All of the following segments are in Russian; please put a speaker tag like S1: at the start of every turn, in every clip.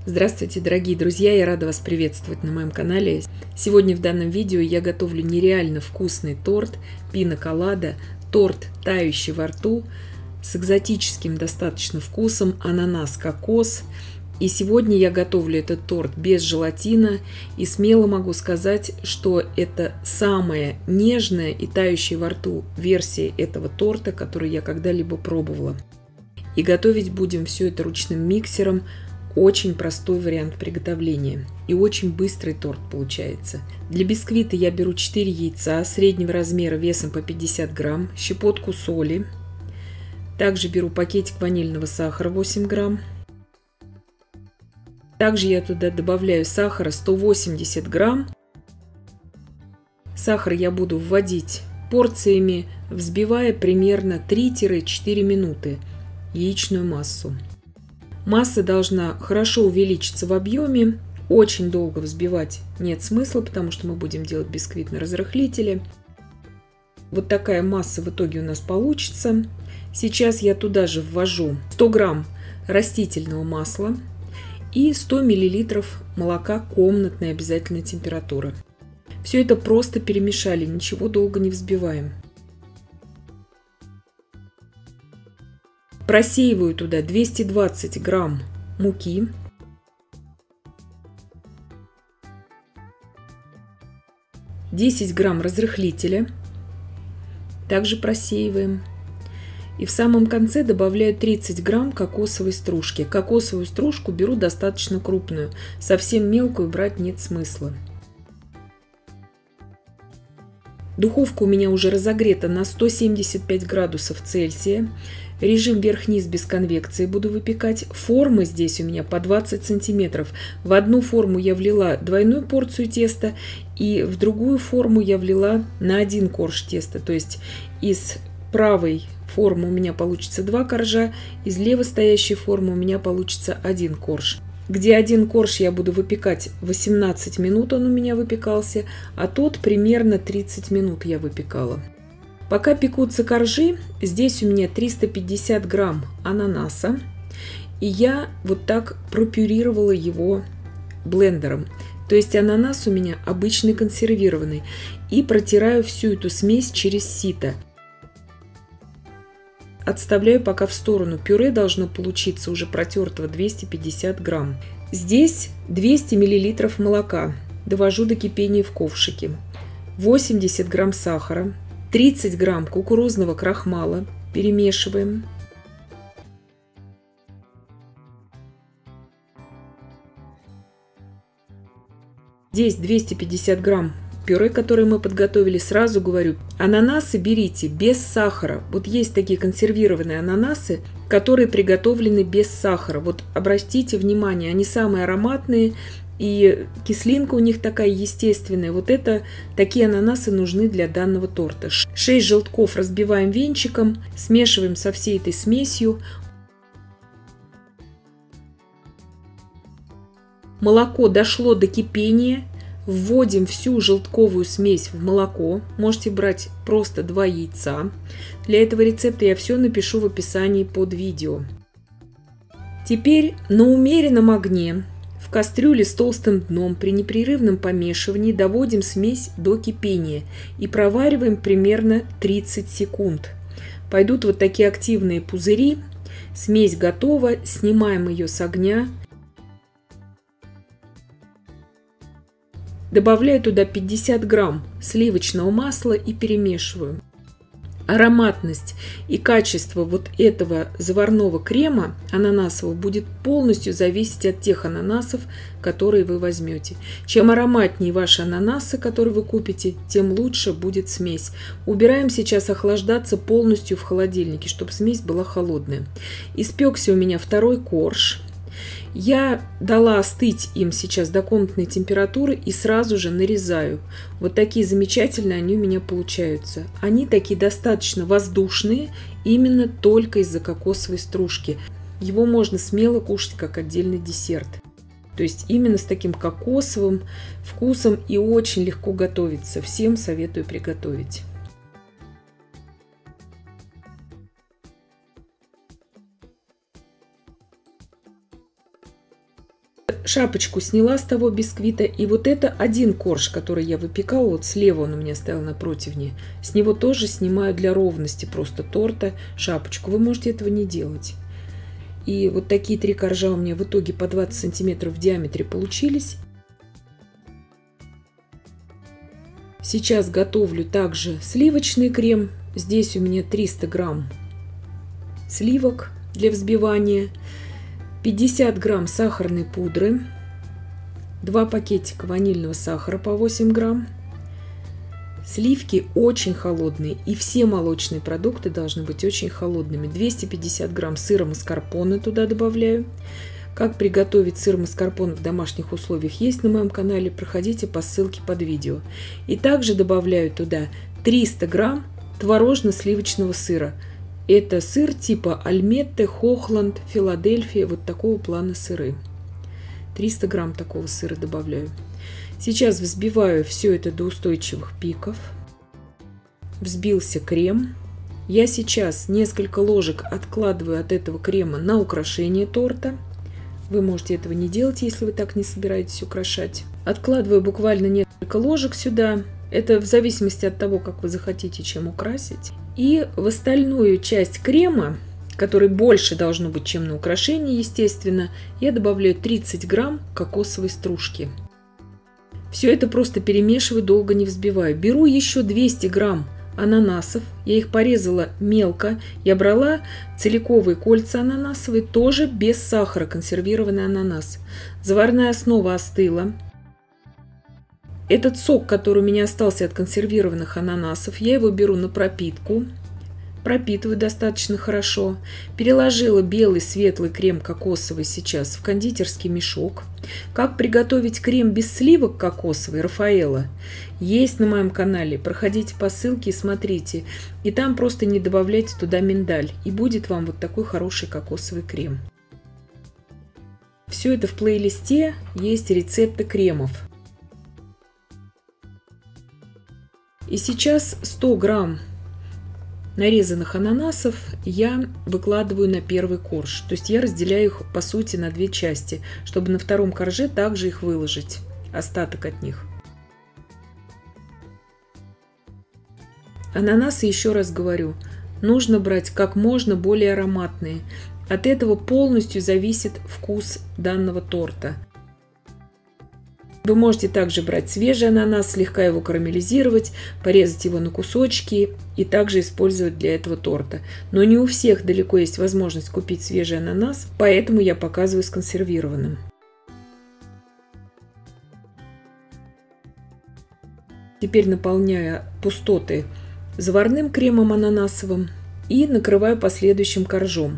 S1: Здравствуйте, дорогие друзья! Я рада вас приветствовать на моем канале. Сегодня в данном видео я готовлю нереально вкусный торт пина-колада, торт, тающий во рту, с экзотическим достаточно вкусом ананас-кокос. И сегодня я готовлю этот торт без желатина, и смело могу сказать, что это самая нежная и тающая во рту версия этого торта, которую я когда-либо пробовала. И готовить будем все это ручным миксером. Очень простой вариант приготовления и очень быстрый торт получается. Для бисквита я беру 4 яйца среднего размера весом по 50 грамм, щепотку соли. Также беру пакетик ванильного сахара 8 грамм. Также я туда добавляю сахара 180 грамм. Сахар я буду вводить порциями, взбивая примерно 3-4 минуты яичную массу. Масса должна хорошо увеличиться в объеме. Очень долго взбивать нет смысла, потому что мы будем делать бисквит на разрыхлителе. Вот такая масса в итоге у нас получится. Сейчас я туда же ввожу 100 грамм растительного масла и 100 миллилитров молока комнатной обязательной температуры. Все это просто перемешали, ничего долго не взбиваем. Просеиваю туда 220 грамм муки, (10 грамм разрыхлителя, также просеиваем. И в самом конце добавляю 30 грамм кокосовой стружки. Кокосовую стружку беру достаточно крупную, совсем мелкую брать нет смысла. Духовка у меня уже разогрета на 175 градусов Цельсия. Режим вверх-вниз без конвекции буду выпекать. Формы здесь у меня по 20 сантиметров. В одну форму я влила двойную порцию теста, и в другую форму я влила на 1 корж теста. То есть из правой формы у меня получится 2 коржа, из левой стоящей формы у меня получится 1 корж. Где 1 корж я буду выпекать 18 минут, он у меня выпекался, а тот примерно 30 минут я выпекала. Пока пекутся коржи, здесь у меня 350 грамм ананаса, и я вот так пропюрировала его блендером. То есть ананас у меня обычный консервированный, и протираю всю эту смесь через сито. Отставляю пока в сторону. Пюре должно получиться уже протертого 250 грамм. Здесь 200 миллилитров молока. Довожу до кипения в ковшике. 80 грамм сахара. 30 грамм кукурузного крахмала. Перемешиваем. Здесь 250 грамм пюре, которое мы подготовили. Сразу говорю, ананасы берите без сахара. Вот есть такие консервированные ананасы, которые приготовлены без сахара. Вот обратите внимание, они самые ароматные, и кислинка у них такая естественная. Вот это такие ананасы нужны для данного торта. 6 желтков разбиваем венчиком, смешиваем со всей этой смесью. Молоко дошло до кипения. Вводим всю желтковую смесь в молоко. Можете брать просто 2 яйца. Для этого рецепта я все напишу в описании под видео. Теперь на умеренном огне в кастрюле с толстым дном при непрерывном помешивании доводим смесь до кипения и провариваем примерно 30 секунд. Пойдут вот такие активные пузыри. Смесь готова. Снимаем ее с огня. Добавляю туда 50 грамм сливочного масла и перемешиваю. Ароматность и качество вот этого заварного крема ананасового будет полностью зависеть от тех ананасов, которые вы возьмете. Чем ароматнее ваши ананасы, которые вы купите, тем лучше будет смесь. Убираем сейчас охлаждаться полностью в холодильнике, чтобы смесь была холодная. Испекся у меня 2-й корж. Я дала остыть им сейчас до комнатной температуры и сразу же нарезаю. Вот такие замечательные они у меня получаются. Они такие достаточно воздушные, именно только из-за кокосовой стружки. Его можно смело кушать как отдельный десерт. То есть именно с таким кокосовым вкусом, и очень легко готовится. Всем советую приготовить. шапочку сняла с того бисквита. И вот это один корж, который я выпекала. Вот слева он у меня стоял на противне. С него тоже снимаю для ровности просто торта шапочку. Вы можете этого не делать. И вот такие 3 коржа у меня в итоге по 20 сантиметров в диаметре получились. Сейчас готовлю также сливочный крем. Здесь у меня 300 грамм сливок для взбивания, 50 грамм сахарной пудры, 2 пакетика ванильного сахара по 8 грамм. Сливки очень холодные, и все молочные продукты должны быть очень холодными. 250 грамм сыра маскарпоне туда добавляю. Как приготовить сыр маскарпоне в домашних условиях есть на моем канале, проходите по ссылке под видео. И также добавляю туда 300 грамм творожно-сливочного сыра. Это сыр типа Альметте, Хохланд, Филадельфия, вот такого плана сыры. 300 грамм такого сыра добавляю. Сейчас взбиваю все это до устойчивых пиков. Взбился крем. Я сейчас несколько ложек откладываю от этого крема на украшение торта. Вы можете этого не делать, если вы так не собираетесь украшать. Откладываю буквально несколько ложек сюда. Это в зависимости от того, как вы захотите чем украсить. И в остальную часть крема, который больше должно быть, чем на украшении, естественно, я добавляю 30 грамм кокосовой стружки. Все это просто перемешиваю, долго не взбиваю. Беру еще 200 грамм ананасов. Я их порезала мелко. Я брала целиковые кольца ананасовые, тоже без сахара, консервированный ананас. Заварная основа остыла. Этот сок, который у меня остался от консервированных ананасов, я его беру на пропитку. Пропитываю достаточно хорошо. Переложила белый светлый крем кокосовый сейчас в кондитерский мешок. Как приготовить крем без сливок кокосовый Рафаэлло есть на моем канале. Проходите по ссылке и смотрите. И там просто не добавляйте туда миндаль. И будет вам вот такой хороший кокосовый крем. Все это в плейлисте есть рецепты кремов. И сейчас 100 грамм нарезанных ананасов я выкладываю на первый корж. То есть я разделяю их по сути на 2 части, чтобы на втором корже также их выложить, остаток от них. Ананасы, еще раз говорю, нужно брать как можно более ароматные. От этого полностью зависит вкус данного торта. Вы можете также брать свежий ананас, слегка его карамелизировать, порезать его на кусочки и также использовать для этого торта. Но не у всех далеко есть возможность купить свежий ананас, поэтому я показываю с консервированным. Теперь наполняю пустоты заварным кремом ананасовым и накрываю последующим коржом.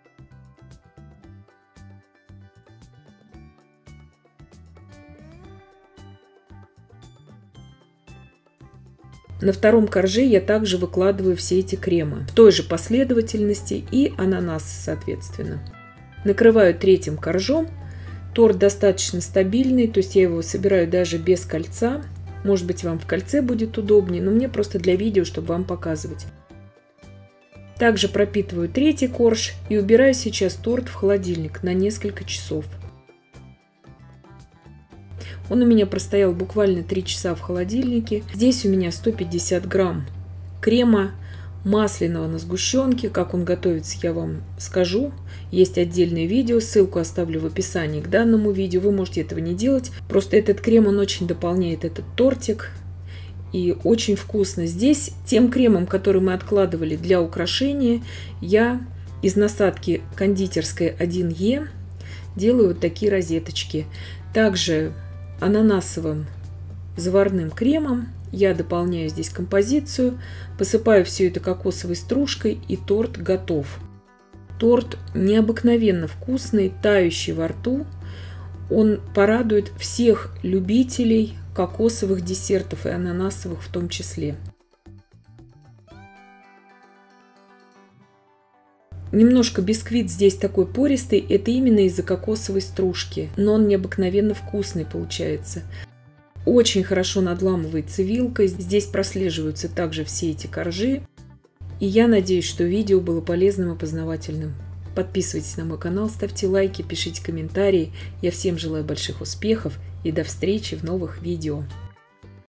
S1: На втором корже я также выкладываю все эти кремы в той же последовательности и ананасы соответственно. Накрываю третьим коржом. Торт достаточно стабильный, то есть я его собираю даже без кольца. Может быть, вам в кольце будет удобнее, но мне просто для видео, чтобы вам показывать. Также пропитываю третий корж и убираю сейчас торт в холодильник на несколько часов. Он у меня простоял буквально 3 часа в холодильнике. Здесь у меня 150 грамм крема масляного на сгущенке. Как он готовится, я вам скажу. Есть отдельное видео, ссылку оставлю в описании к данному видео. Вы можете этого не делать. Просто этот крем, он очень дополняет этот тортик. И очень вкусно. Здесь тем кремом, который мы откладывали для украшения, я из насадки кондитерской 1Е делаю вот такие розеточки. Также ананасовым заварным кремом я дополняю здесь композицию, посыпаю все это кокосовой стружкой, и торт готов. Торт необыкновенно вкусный, тающий во рту. Он порадует всех любителей кокосовых десертов и ананасовых в том числе. Немножко бисквит здесь такой пористый, это именно из-за кокосовой стружки, но он необыкновенно вкусный получается. Очень хорошо надламывается вилкой, здесь прослеживаются также все эти коржи. И я надеюсь, что видео было полезным и познавательным. Подписывайтесь на мой канал, ставьте лайки, пишите комментарии. Я всем желаю больших успехов и до встречи в новых видео.